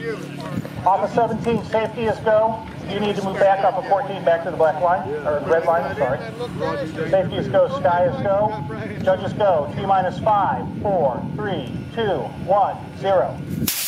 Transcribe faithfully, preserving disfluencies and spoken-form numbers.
Off of seventeen, safety is go. You need to move back off of fourteen, back to the black line, or red line, I'm sorry. Safety is go, sky is go. Judges go, T minus five, four, three, two, one, zero.